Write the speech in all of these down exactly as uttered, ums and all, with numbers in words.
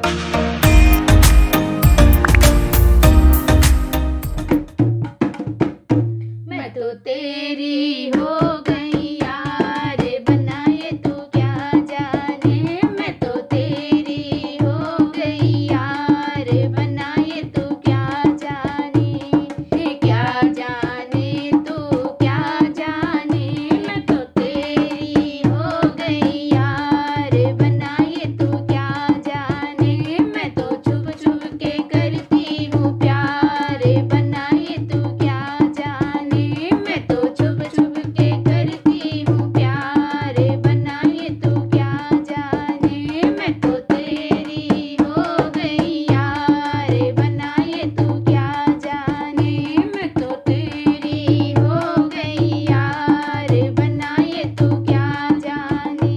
मैं तो तेरी हो गई यार, बनाए तू क्या जाने। मैं तो तेरी हो गई यार, बनाए तू क्या जाने। क्या जाने तू क्या जाने। मैं तो तेरी हो गई यार, बनाए तू क्या जाने। मैं तो छुप छुप के करती हूँ प्यार, बनाए तू क्या जाने। मैं तो छुप छुप के करती हूँ प्यार, बनाए तू क्या जाने। मैं तो तेरी हो गई यार, बनाए तू क्या जाने। मैं तो तेरी हो गई यार, बनाए तू क्या जाने।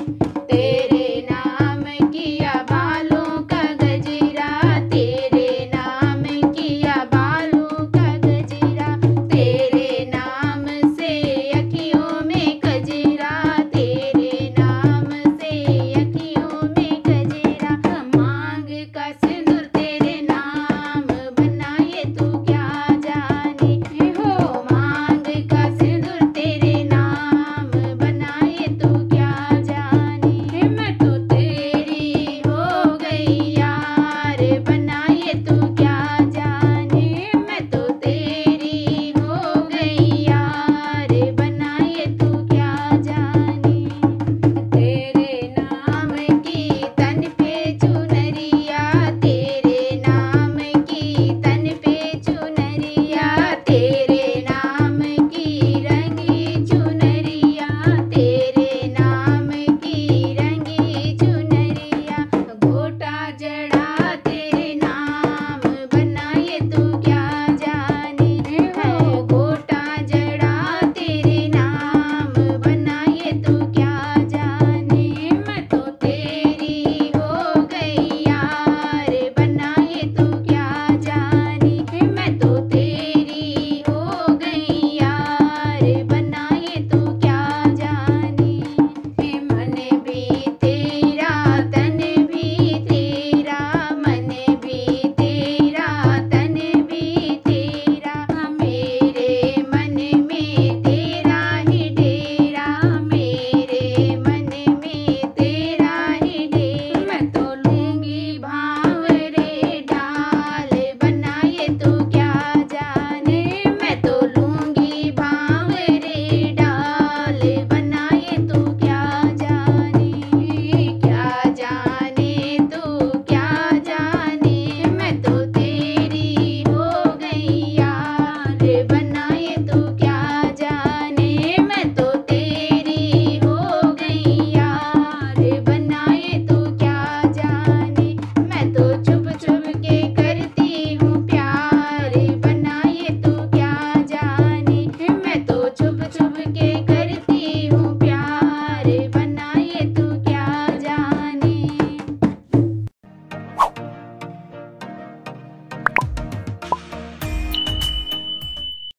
तेरे नाम किया बालों का गजरा, तेरे नाम किया बालों का गजरा। तेरे नाम से अखियों में गजरा, तेरे नाम से अखियों में गजरा। मांग का सिंदूर तेरे नाम, बनाए तू क्या जाने। हो मांग का सिंदूर तेरे नाम, बनाए तू क्या जाने। मैं तो तेरी हो गई यार, बनाए तू क्या जाने। मैं तो तेरी हो गई यार, बनाए तू क्या जाने। तेरे नाम की तन पे चुनरिया, तेरे नाम की तन पे चुनरिया। तेरे नाम की रंगी चुनरिया, तेरे नाम की रंगी चुनरिया। घोटा जड़